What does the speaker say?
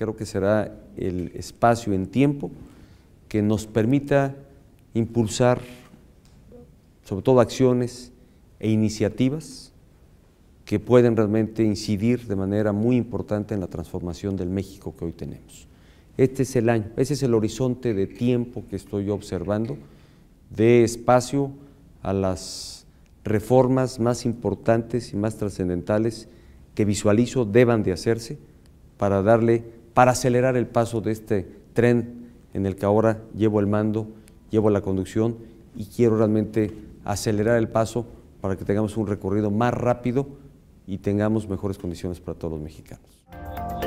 creo que será el espacio en tiempo que nos permita impulsar sobre todo acciones e iniciativas que pueden realmente incidir de manera muy importante en la transformación del México que hoy tenemos. Este es el año, ese es el horizonte de tiempo que estoy observando, de espacio a las reformas más importantes y más trascendentales que visualizo deban de hacerse para acelerar el paso de este tren en el que ahora llevo el mando, llevo la conducción y quiero realmente acelerar el paso para que tengamos un recorrido más rápido y tengamos mejores condiciones para todos los mexicanos.